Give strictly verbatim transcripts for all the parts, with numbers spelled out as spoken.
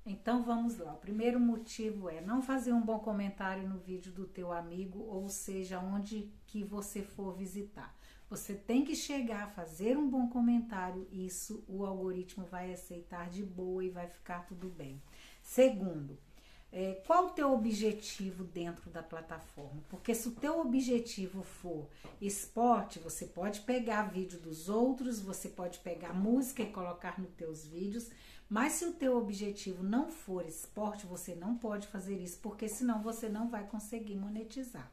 Então vamos lá. O primeiro motivo é não fazer um bom comentário no vídeo do teu amigo, ou seja, onde que você for visitar. Você tem que chegar a fazer um bom comentário, isso o algoritmo vai aceitar de boa e vai ficar tudo bem. Segundo, é, qual o teu objetivo dentro da plataforma? Porque se o teu objetivo for esporte, você pode pegar vídeo dos outros, você pode pegar música e colocar nos teus vídeos, mas se o teu objetivo não for esporte, você não pode fazer isso, porque senão você não vai conseguir monetizar.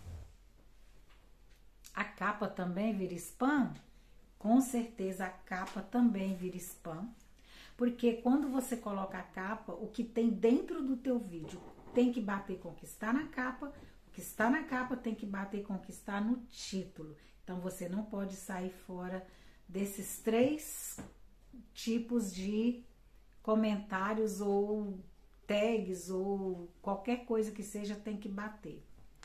A capa também vira spam? Com certeza a capa também vira spam, porque quando você coloca a capa, o que tem dentro do teu vídeo tem que bater com o que está na capa, o que está na capa tem que bater com o que está no título. Então você não pode sair fora desses três tipos de comentários ou tags ou qualquer coisa que seja, tem que bater.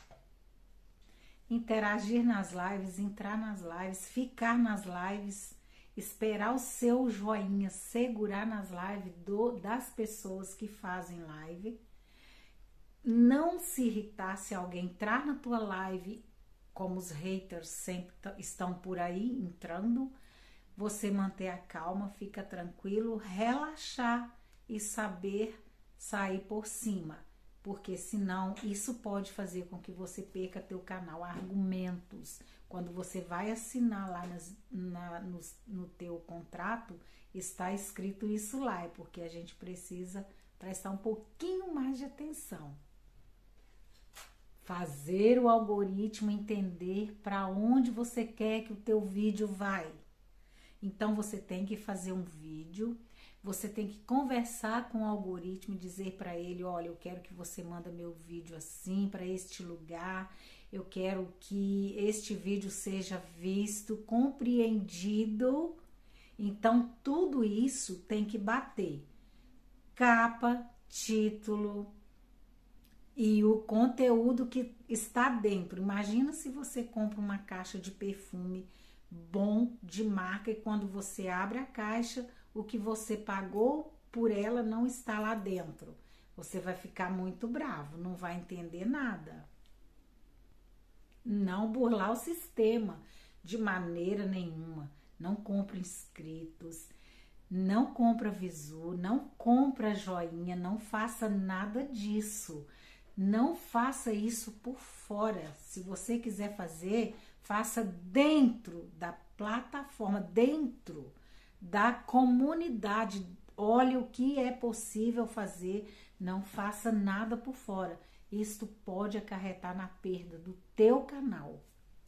Interagir nas lives, entrar nas lives, ficar nas lives, esperar o seu joinha, segurar nas lives do, das pessoas que fazem live. Não se irritar se alguém entrar na tua live, como os haters sempre estão por aí entrando. Você manter a calma, fica tranquilo, relaxar e saber sair por cima. Porque senão isso pode fazer com que você perca teu canal. Argumentos. Quando você vai assinar lá nas, na, no, no teu contrato, está escrito isso lá. É porque a gente precisa prestar um pouquinho mais de atenção. Fazer o algoritmo entender para onde você quer que o teu vídeo vai. Então você tem que fazer um vídeo, você tem que conversar com o algoritmo e dizer para ele, olha, eu quero que você manda meu vídeo assim, para este lugar, eu quero que este vídeo seja visto, compreendido. Então tudo isso tem que bater. Capa, título e o conteúdo que está dentro. Imagina se você compra uma caixa de perfume bom, de marca, e quando você abre a caixa, o que você pagou por ela não está lá dentro. Você vai ficar muito bravo, não vai entender nada. Não burlar o sistema de maneira nenhuma. Não compra inscritos, não compra visu, não compra joinha, não faça nada disso. Não faça isso por fora. Se você quiser fazer, faça dentro da plataforma, dentro da comunidade. Olhe o que é possível fazer, não faça nada por fora. Isto pode acarretar na perda do teu canal.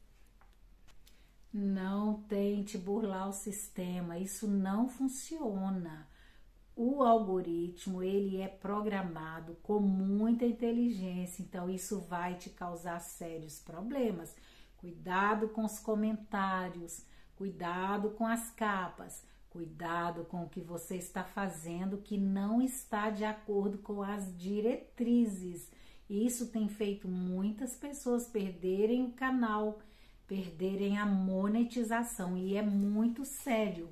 Não tente burlar o sistema, isso não funciona. O algoritmo, ele é programado com muita inteligência, então isso vai te causar sérios problemas. Cuidado com os comentários, cuidado com as capas, cuidado com o que você está fazendo que não está de acordo com as diretrizes. Isso tem feito muitas pessoas perderem o canal, perderem a monetização, e é muito sério.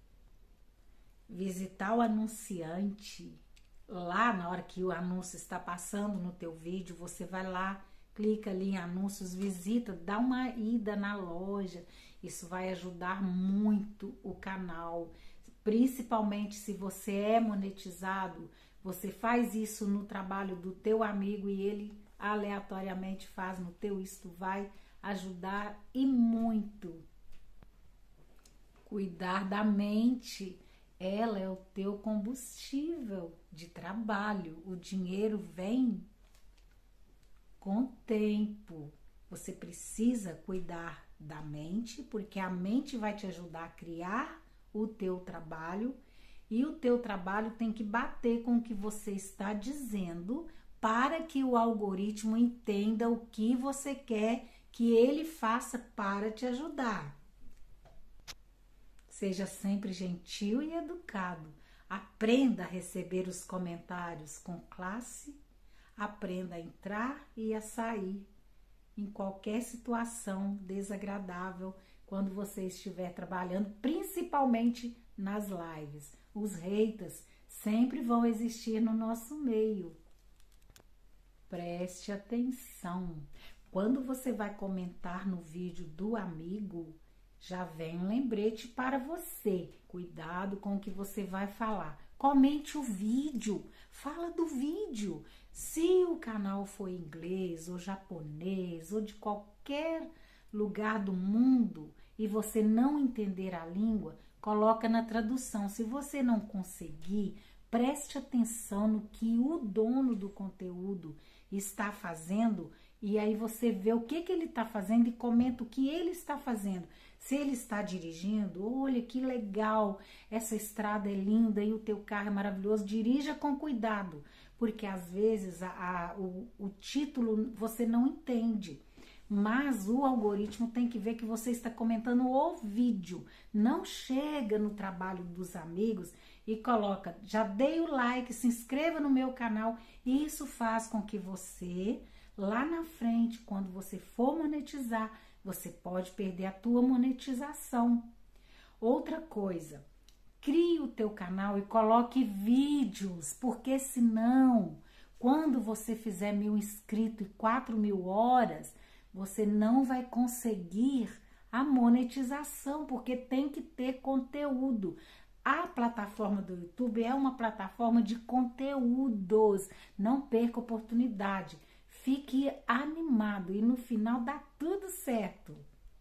Visitar o anunciante, lá na hora que o anúncio está passando no teu vídeo, você vai lá, clica ali em anúncios, visita, dá uma ida na loja. Isso vai ajudar muito o canal, principalmente se você é monetizado. Você faz isso no trabalho do teu amigo e ele aleatoriamente faz no teu, isso vai ajudar e muito. Cuidar da mente, ela é o teu combustível de trabalho. O dinheiro vem com o tempo. Você precisa cuidar da mente, porque a mente vai te ajudar a criar o teu trabalho, e o teu trabalho tem que bater com o que você está dizendo para que o algoritmo entenda o que você quer que ele faça para te ajudar. Seja sempre gentil e educado. Aprenda a receber os comentários com classe. Aprenda a entrar e a sair em qualquer situação desagradável quando você estiver trabalhando, principalmente nas lives. Os haters sempre vão existir no nosso meio. Preste atenção. Quando você vai comentar no vídeo do amigo, já vem um lembrete para você. Cuidado com o que você vai falar. Comente o vídeo, fala do vídeo. Se o canal for em inglês ou japonês ou de qualquer lugar do mundo e você não entender a língua, coloca na tradução. Se você não conseguir, preste atenção no que o dono do conteúdo está fazendo e aí você vê o que, que ele está fazendo e comenta o que ele está fazendo. Se ele está dirigindo, olha que legal, essa estrada é linda e o teu carro é maravilhoso, dirija com cuidado, porque às vezes a, a, o, o título você não entende, mas o algoritmo tem que ver que você está comentando o vídeo. Não chega no trabalho dos amigos e coloca, já dei o like, se inscreva no meu canal, e isso faz com que você, lá na frente, quando você for monetizar, você pode perder a tua monetização. Outra coisa, crie o teu canal e coloque vídeos, porque senão, quando você fizer mil inscritos e quatro mil horas, você não vai conseguir a monetização, porque tem que ter conteúdo. A plataforma do YouTube é uma plataforma de conteúdos, não perca a oportunidade. Fique animado e no final dá tudo certo.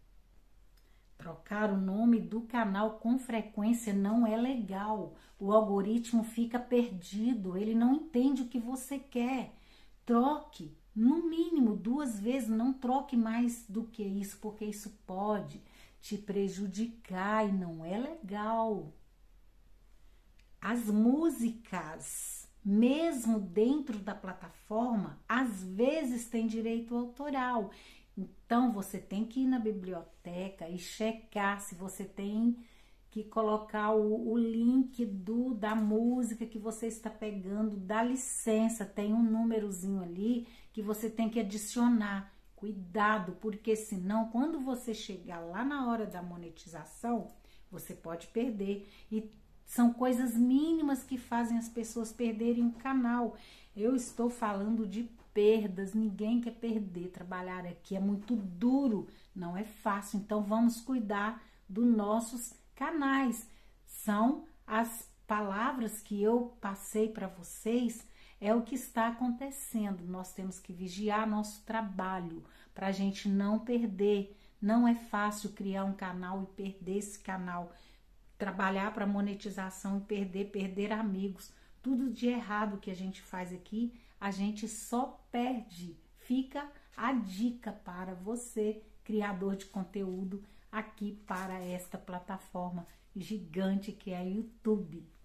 Trocar o nome do canal com frequência não é legal. O algoritmo fica perdido, ele não entende o que você quer. Troque, no mínimo, duas vezes, não troque mais do que isso, porque isso pode te prejudicar e não é legal. As músicas, mesmo dentro da plataforma, às vezes tem direito autoral. Então, você tem que ir na biblioteca e checar se você tem que colocar o, o link do, da música que você está pegando, da licença. Tem um númerozinho ali que você tem que adicionar. Cuidado, porque senão, quando você chegar lá na hora da monetização, você pode perder. E são coisas mínimas que fazem as pessoas perderem o canal. Eu estou falando de perdas, ninguém quer perder. Trabalhar aqui é muito duro, não é fácil. Então vamos cuidar dos nossos canais. São as palavras que eu passei para vocês, é o que está acontecendo. Nós temos que vigiar nosso trabalho para a gente não perder. Não é fácil criar um canal e perder esse canal. Trabalhar para monetização e perder, perder amigos. Tudo de errado que a gente faz aqui, a gente só perde. Fica a dica para você, criador de conteúdo, aqui para esta plataforma gigante que é a YouTube.